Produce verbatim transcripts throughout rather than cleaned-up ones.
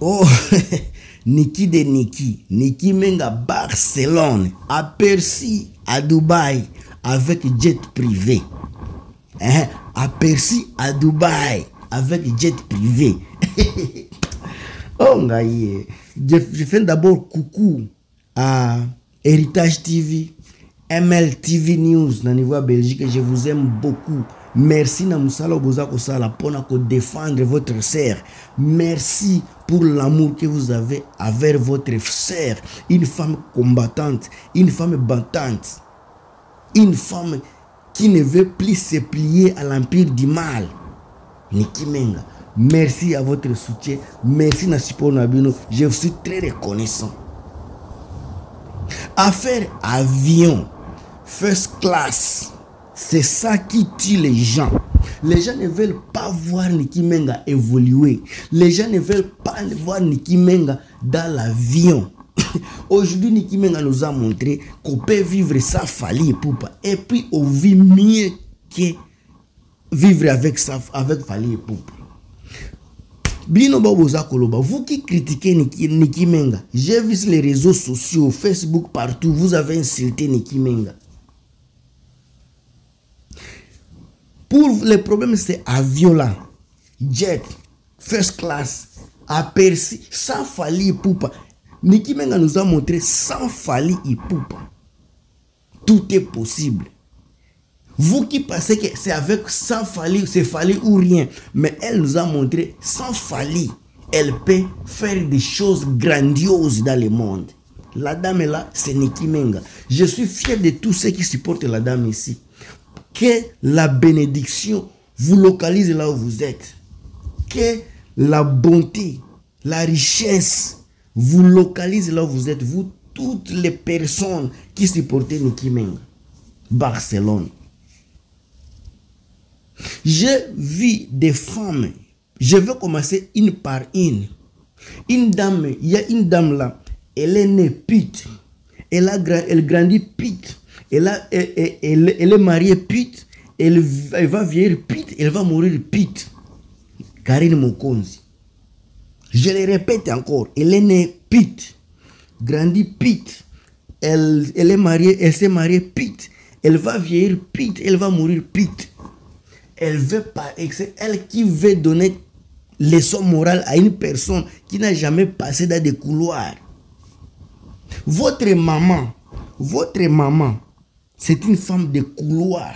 Oh, Niki de Niki, Niki Menga Barcelone, aperçu à Dubaï avec jet privé. Hein? Aperçu à Dubaï avec jet privé. Oh, ngaïe. Je, je fais d'abord coucou à Héritage T V, M L T V News, dans le niveau Belgique. Je vous aime beaucoup. Merci Namusala Bozako Sala pour défendre votre sœur. Merci pour l'amour que vous avez avec votre sœur. Une femme combattante, une femme battante, une femme qui ne veut plus se plier à l'empire du mal. Niki Menga, merci à votre soutien. Merci Nasipo Nabino. Je vous suis très reconnaissant. Affaire avion, first class. C'est ça qui tue les gens. Les gens ne veulent pas voir Niki Menga évoluer. Les gens ne veulent pas voir Niki Menga dans l'avion. Aujourd'hui, Niki Menga nous a montré qu'on peut vivre sans Fally Ipupa. Et puis, on vit mieux que vivre avec, sa, avec Fally Ipupa. Bino Baboza Koloba, vous qui critiquez Niki, Niki Menga, j'ai vu sur les réseaux sociaux, Facebook, partout, vous avez insulté Niki Menga. Pour les problèmes, c'est avion là, jet, first class, aperçu, sans Fally Ipupa. Niki Menga nous a montré sans Fally Ipupa. Tout est possible. Vous qui pensez que c'est avec sans Fally, c'est Fally ou rien, mais elle nous a montré sans Fally, elle peut faire des choses grandioses dans le monde. La dame est là, c'est Niki Menga. Je suis fier de tous ceux qui supportent la dame ici. Que la bénédiction vous localise là où vous êtes. Que la bonté, la richesse vous localise là où vous êtes. Vous, toutes les personnes qui supportent Niki Menga. Barcelone. J'ai vu des femmes. Je vais commencer une par une. Une dame, il y a une dame là. Elle est née pute. Elle, a, elle grandit pute. Elle, a, elle, elle, elle est mariée pute, elle, elle va vieillir pute, elle va mourir pute. Karine Mokonzi. Je le répète encore, elle est née pute, grandie pute, elle, elle est mariée, elle s'est mariée pute, elle va vieillir pute, elle va mourir pute. Elle veut pas, c'est elle qui veut donner leçon morale à une personne qui n'a jamais passé dans des couloirs. Votre maman, votre maman, c'est une femme de couloir.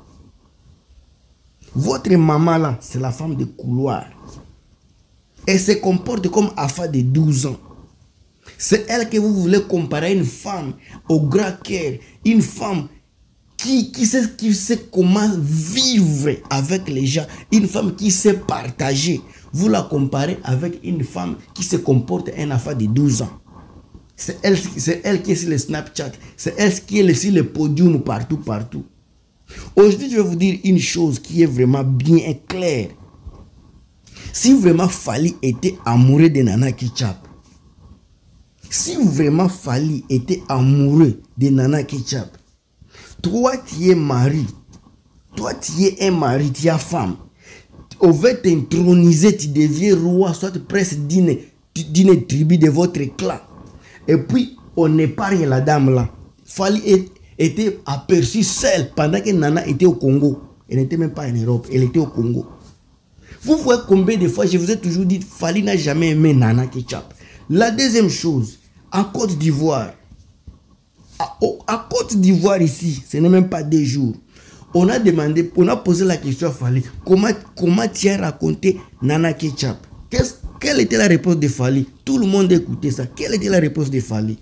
Votre maman là, c'est la femme de couloir. Elle se comporte comme Afa de douze ans. C'est elle que vous voulez comparer à une femme au grand cœur. Une femme qui, qui, sait, qui sait comment vivre avec les gens. Une femme qui sait partager. Vous la comparez avec une femme qui se comporte un Afa de douze ans. C'est elle, c'est elle qui est sur le Snapchat. C'est elle qui est sur le podium partout, partout. Aujourd'hui, je vais vous dire une chose qui est vraiment bien claire. Si vraiment Fally était amoureux de Nana Ketchup, si vraiment Fally était amoureux de Nana Ketchup, toi tu es mari, toi tu es un mari, tu es femme, on va t'introniser, tu deviens roi, soit prince d'une d'une tribu de votre clan. Et puis, on épargne la dame là. Fally était aperçue seule pendant que Nana était au Congo. Elle n'était même pas en Europe, elle était au Congo. Vous voyez combien de fois je vous ai toujours dit Fally n'a jamais aimé Nana Ketchup. La deuxième chose, à Côte d'Ivoire, à, à Côte d'Ivoire ici, ce n'est même pas deux jours. On a demandé, on a posé la question à Fally, comment, comment tu as raconté Nana Ketchup? Qu'est-ce Quelle était la réponse de Fally? Tout le monde écoutait ça. Quelle était la réponse de Fally?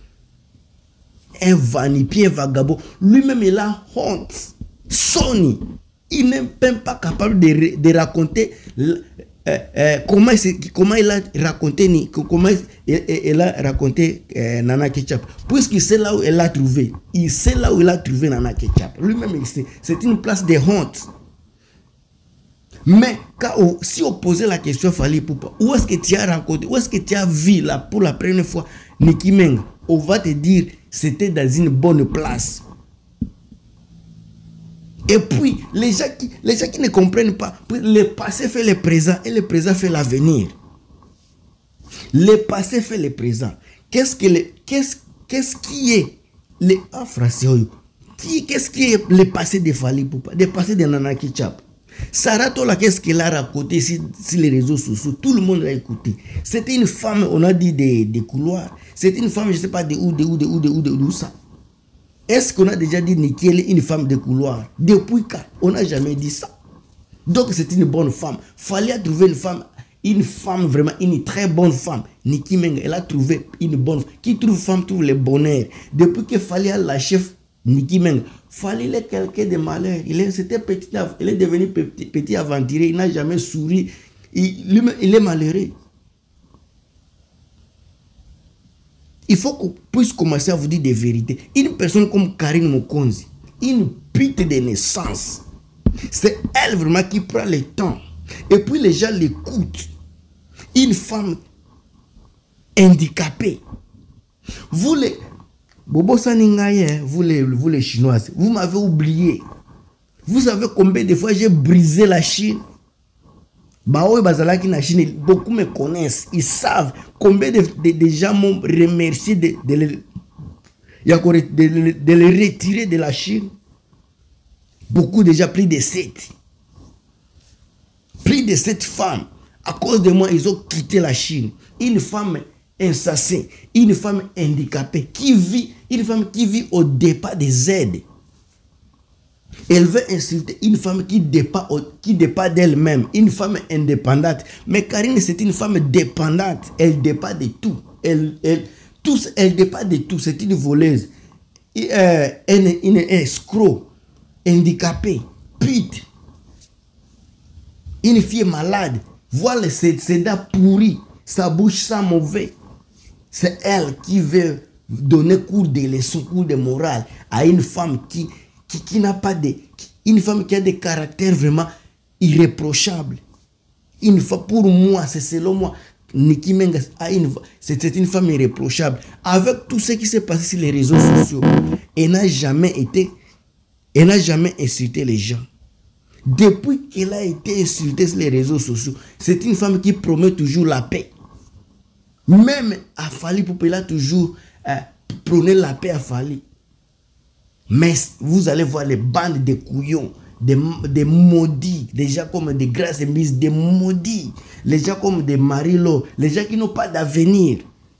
Un vanipier vagabond. Lui-même, il a honte. Sony. Il n'est même pas capable de, de raconter euh, euh, comment, comment il a raconté, comment il, il a raconté euh, Nana Ketchup. Puisqu'il sait là où il l'a trouvé. Il sait là où il a trouvé Nana Ketchup. Lui-même, il sait. C'est une place de honte. Mais quand, si on posait la question à Fally Ipupa, où est-ce que tu as raconté, où est-ce que tu as vu là pour la première fois Niki Menga, on va te dire c'était dans une bonne place. Et puis, les gens qui, les gens qui ne comprennent pas, le passé fait le présent et le présent fait l'avenir. Le passé fait le présent. Qu'est-ce que le, qu'est-ce, qu'est-ce qui est le ah, français, qui, qu'est-ce qui est le passé de Fally Ipupa, le passé de Nana Ketchup? Sarah Tola, qu'est-ce qu'elle a raconté sur, sur les réseaux sociaux? Tout le monde l'a écouté. C'était une femme, on a dit des, des couloirs. C'était une femme, je ne sais pas de où, de où, de où, de où, de où ça. Est-ce qu'on a déjà dit Niki est une femme de couloir? Depuis quand? On n'a jamais dit ça. Donc c'est une bonne femme. Fallait trouver une femme, une femme vraiment, une très bonne femme. Niki Menga, elle a trouvé une bonne femme. Qui trouve femme trouve le bonheur. Depuis que Fally la chef Niki Menga, Fally est quelqu'un de malheur. Il est, c'était petit, il est devenu petit, petit aventurier. Il n'a jamais souri. Il, lui, il est malheureux. Il faut qu'on puisse commencer à vous dire des vérités. Une personne comme Karine Mokonzi, une pute de naissance, c'est elle vraiment qui prend le temps. Et puis les gens l'écoutent. Une femme handicapée. Vous les... Bobo Saningaye, vous les, vous les Chinoises, vous m'avez oublié. Vous savez combien de fois j'ai brisé la Chine? Bao Bazalaki na Chine, beaucoup me connaissent. Ils savent combien de, de, de gens m'ont remercié de, de, de, de, de, de les retirer de la Chine. Beaucoup déjà, plus de sept. Plus de sept femmes. À cause de moi, ils ont quitté la Chine. Une femme insensée, une femme handicapée, qui vit, une femme qui vit au départ des aides. Elle veut insulter une femme qui dépend, qui dépend d'elle-même, une femme indépendante. Mais Karine, c'est une femme dépendante. Elle dépend de tout. Elle, elle, tous, elle dépend de tout. C'est une voleuse. Et, euh, une, une escroc, handicapée, pute. Une fille malade. Voilà ses, ses dents pourries, sa bouche sent mauvais. C'est elle qui veut donner cours de leçons, cours de morale à une femme qui, qui, qui n'a pas de... Une femme qui a des caractères vraiment irréprochables. Une fois, pour moi, c'est selon moi, Niki Menga, c'est une femme irréprochable. Avec tout ce qui s'est passé sur les réseaux sociaux, elle n'a jamais été... Elle n'a jamais insulté les gens. Depuis qu'elle a été insultée sur les réseaux sociaux, c'est une femme qui promet toujours la paix. Même à Fally Ipupa, elle a toujours euh, prôné la paix à Fally. Mais vous allez voir les bandes de couillons, des, des maudits, des gens comme des Grace Mbise, des maudits, les gens comme des Marilo, les gens qui n'ont pas d'avenir.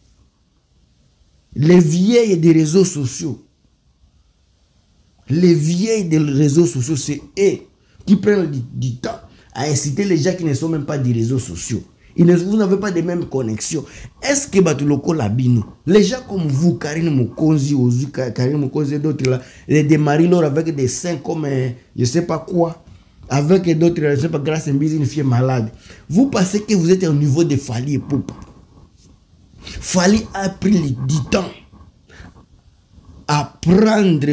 Les vieilles des réseaux sociaux. Les vieilles des réseaux sociaux, c'est eux qui prennent du, du temps à inciter les gens qui ne sont même pas des réseaux sociaux. Ils ne, vous n'avez pas les mêmes connexions. Est-ce que Batuloko Labino, les gens comme vous, Karine Mokonzi, Ozu, Karine Mokonzi et d'autres là, des Marie-Laure avec des seins comme euh, je ne sais pas quoi, avec d'autres, je ne sais pas, Grace Mbise, une fille malade, vous pensez que vous êtes au niveau de Fally Ipupa. Fally a pris du temps à prendre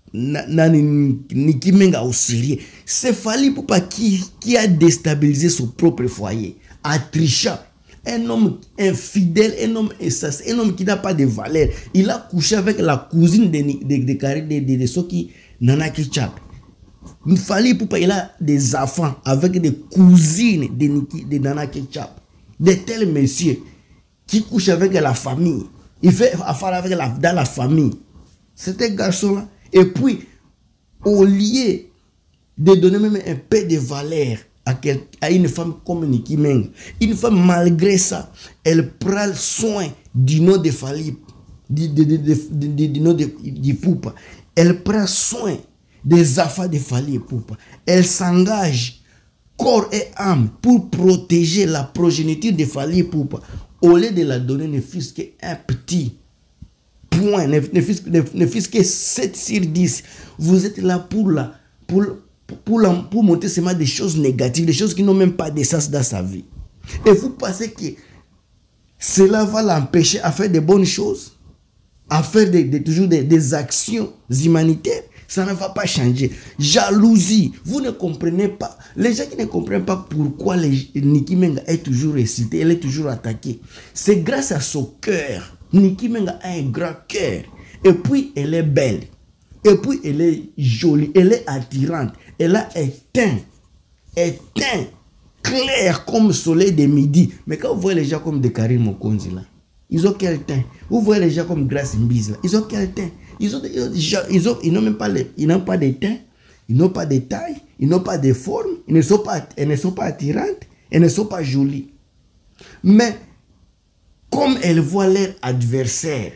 Niki Menga au sérieux. C'est Fally Ipupa qui, qui a déstabilisé son propre foyer. À trichant. Un homme infidèle, un homme insensé, un homme qui n'a pas de valeur. Il a couché avec la cousine de, de, de, de, de, de, de Soki Nana Ketchup. Fally Ipupa, il a des enfants avec des cousines de, Niki, de Nana Ketchup. De tels messieurs qui couchent avec la famille. Il fait affaire avec la, dans la famille. C'est un garçon-là. Et puis, au lieu de donner même un peu de valeur à, quel, à une femme comme Niki Menga, une femme, malgré ça, elle prend soin du nom de Fally, du, du, du, du, du nom de Ipupa. Elle prend soin des affaires de Fally Ipupa. Elle s'engage corps et âme pour protéger la progéniture de Fally Ipupa. Au lieu de la donner ne fût-ce qu'un petit point, ne, ne fût-ce que sept sur dix, vous êtes là pour, la, pour, pour, la, pour montrer seulement des choses négatives, des choses qui n'ont même pas d'essence dans sa vie. Et vous pensez que cela va l'empêcher à faire de bonnes choses, à faire de, de, toujours des, des actions humanitaires. Ça ne va pas changer. Jalousie, vous ne comprenez pas. Les gens qui ne comprennent pas pourquoi les, Niki Menga est toujours récité, elle est toujours attaquée. C'est grâce à son cœur. Niki Menga a un grand cœur. Et puis, elle est belle. Et puis, elle est jolie. Elle est attirante. Elle a un teint. Un teint clair comme le soleil de midi. Mais quand vous voyez les gens comme des Karim Mokonzi là, ils ont quel teint? Vous voyez les gens comme Grace Mbiz là, ils ont quel teint? Ils ont, ils ont, ils n'ont même pas les, ils n'ont pas de teint, ils n'ont pas de taille, ils n'ont pas de forme, ils ne sont pas, elles ne sont pas attirantes, elles ne sont pas jolies. Mais comme elles voient leur adversaire,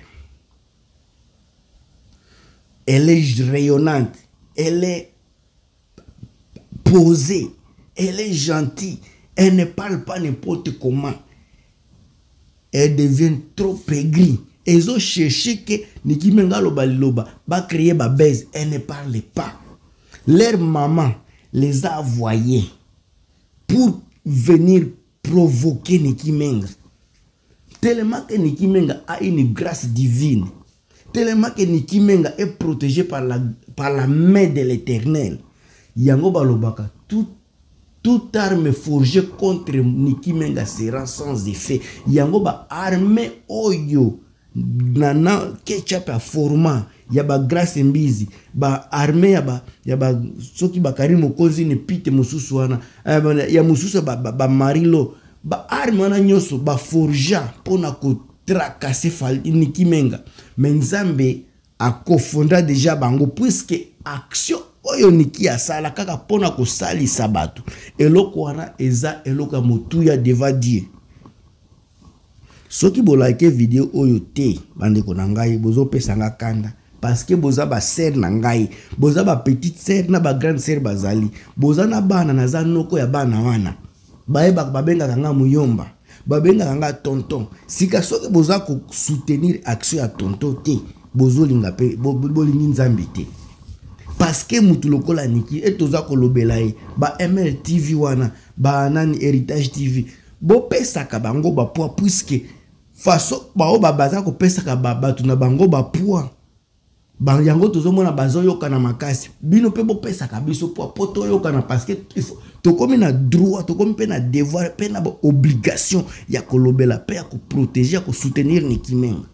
elle est rayonnante, elle est posée, elle est gentille, elle ne parle pas n'importe comment. Elle devient trop aigrie. Elles ont cherché que Nicki Menga loba loba va créer ba baise. Elle ne parle pas. Leur maman les a envoyés pour venir provoquer Nicki Menga. Tellement que Nicki Menga a une grâce divine. Tellement que Nicki Menga est protégée par la, par la main de l'Éternel. Yango balobaka, tout, toute arme forgée contre Nicki Menga sera sans effet. Yango ba arme oyo nana ketchup a format ya ba Grace Mbizi ba arme ya ba ya ba soki ba Karim Mokonzi ne pite mususu wana ya mususu ba, ba, ba Marilo ba arme wana nyoso ba forja pona ko tracasser fal Nicki Menga. Menzambe a kofonda déjà bango puisque action oyo Nicki asala kaka pona ko sali sabatu eloko wana eza eloko motuya deva Dieu. Soki bo like vidéo oyo te bande ko nangai bozo pesanga kanda parce que boza ba sœur nangai boza ba petite sœur na ba grande sœur bazali boza na bana na zanoko ya bana wana bae ba babenga kanga muyomba babenga kanga tonton sika soki boza ko soutenir action ya tonton te bozo linga pe bolingi nzambi te parce que mutu lokola Nicki et toza ko lobela e ba M L T V wana ba nani Héritage T V bo pesaka bango ba poa puisque façon ba o ba baza ko pesaka ba batu na bango ba poa ba yango tozo mona bazo yoka na makasi bino pe bo pesaka biso poa poto yoka na parce que il faut to komi na droit to komi pe na devoir pe na ba obligation ya ko lobela pe ya ko protéger ya ko soutenir Nicki Menga.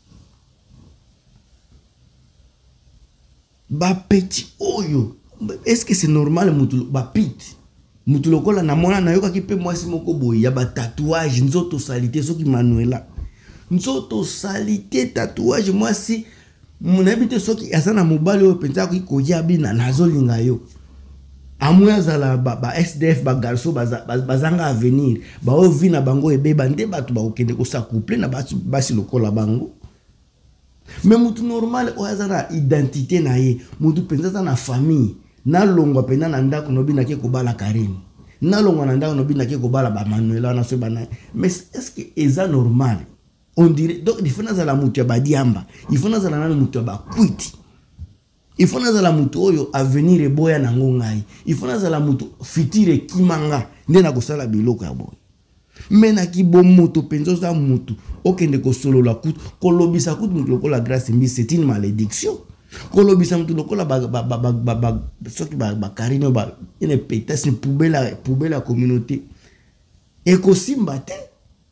Ba petit oyo est-ce que c'est normal mutu ba pit mutu lokola na mona na yoka ki pe mwasi moko boy ya ba tatouage nzoto salité soki Manuela nzoto salité tatouage mwasi munabite soki asana mobali oyo penza ko koya bina nazolinga yo amuya zala ba, ba S D F ba garçon baza, bazanga à venir ba ovi na bango ebeba nde batu ba okende ko sa couple na batu basi lokola bango. Mais mutu normal oyazana identité na ye mutu penza na famille na longwa pena na ndako no bina ke ko bala Karim na longwa na ndako no bina ke ko bala ba Manuela na so bana. Mais est-ce que eza normal? On dirait donc il faut na la mutu ba diamba il faut na la mutu ba kwiti il faut na la mutu oyo avenir e boya na ngongai il faut na la mutu fitire kimanga nde na ko sala biloko ya boy. Mena ki bo moto penzo za mutu okende ko solo la kutu kolobisa kutu mutu lokola Grace Mbizi c'est une malédiction kolobisa mutu lokola ba ba ba ba ba soki ba ba Karino ba ine pétasse une poubelle poubelle la communauté et ko simba te.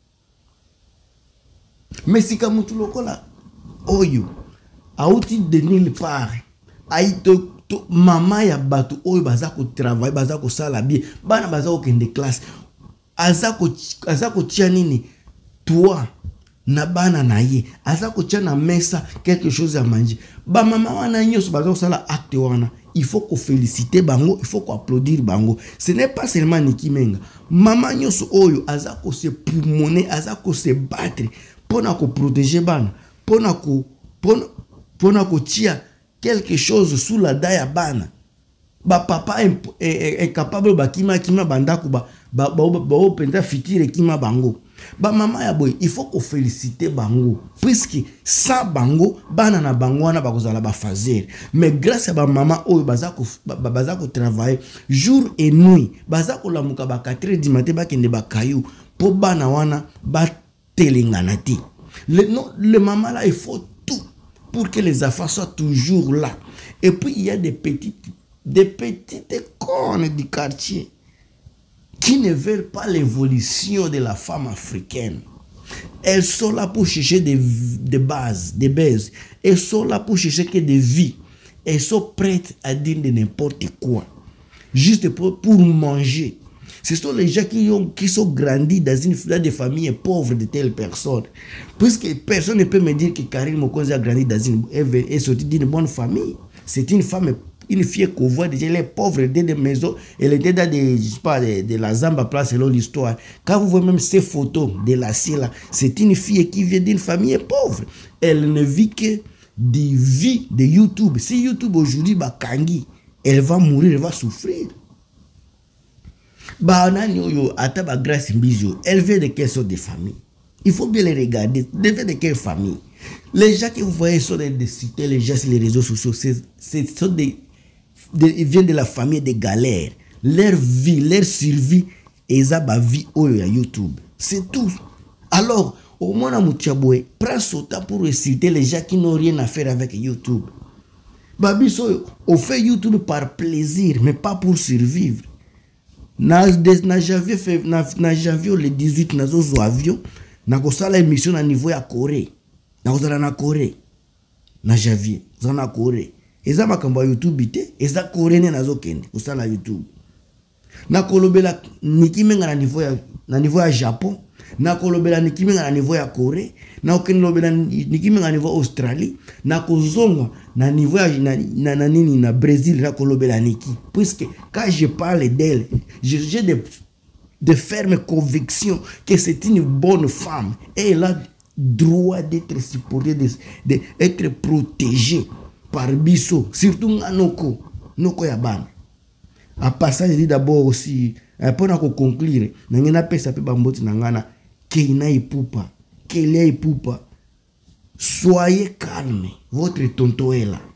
Mais si ka mutu lokola oyo auti de nulle part aito to mama ya batu oyo baza ko travailler baza ko sala bien bana baza ko kende classe azako azako tia nini toi na bana na ye azako tia na mesa quelque chose à manger ba mama wana nyoso baza ko sala acte wana il faut ko féliciter bango il faut ko applaudir bango. Ce n'est pas seulement Nicki Menga mama nyoso oyo azako se pulmoner azako se battre pona ko protéger bana pona ko pona pona ko tia quelque chose sous la daya bana ba papa est capable ba kima kima bandako ba ba ba penza fitire kima bango ba mama ya boy il faut ko féliciter bango puisque sans bango bana na bango wana ba kozala ba fazer mais grâce à ba mama oyo baza ko baza ko travailler jour et nuit baza ko lamuka ba quatre heures du matin ba kende ba kayu po bana wana ba telengana ti le non le maman là il faut tout pour que les affaires soient toujours là. Et puis il y a des petites des petites cornes du quartier qui ne veulent pas l'évolution de la femme africaine. Elles sont là pour chercher des, des bases, des bases. Elles sont là pour chercher que des vies. Elles sont prêtes à dire de n'importe quoi. Juste pour, pour manger. Ce sont les gens qui, ont, qui sont grandis dans une dans des familles pauvres de telles personnes. Puisque personne ne peut me dire que Karine Mokonzi a grandi dans une... est sortie d'une bonne famille. C'est une femme, une fille qu'on voit déjà, elle est pauvre, elle était des maisons, elle était dans des, je sais pas, de, de la Zamba place selon l'histoire. Quand vous voyez même ces photos de la là, c'est une fille qui vient d'une famille pauvre. Elle ne vit que des vies de YouTube. Si YouTube aujourd'hui, bah, Kangi, elle va mourir, elle va souffrir. Bah, grâce elle vient de quelle sorte de famille? Il faut bien les regarder. Elle vient de quelle famille? Les gens que vous voyez sur les sites, les gens sur les réseaux sociaux, c'est sont des, des, ils viennent de la famille des galères. Leur vie, leur survie, et ça, bah, vie au YouTube. C'est tout. Alors, au moins, Moutiaboué, prends son temps pour citer les gens qui n'ont rien à faire avec YouTube. Babiso, on fait YouTube par plaisir, mais pas pour survivre. Na janvier fait na janvier le dix-huit na zo avion na ko sala émission na niveau ya Corée na ko na Corée na janvier za na Corée eza makambo YouTube te eza Corée ne na zo kende ko sala YouTube na kolobela nikimenga na niveau ya na niveau ya Japon na kolobela nikimenga na niveau ya Corée na kolobela nikimenga na niveau Australie na kozonga na niveau ya na, na, na nini na Brésil na kolobela niki, puisque quand je parle d'elle j'ai de de fermes convictions que c'est une bonne femme et elle a droit d'être supportée, d'être protégée par biso, surtout noko noko ya bana. À passage, je dis d'abord aussi, pour conclure, nangena pesa pe bamboti nangana keina ipupa, kelia ipupa. Soyez calme, votre tonton est là.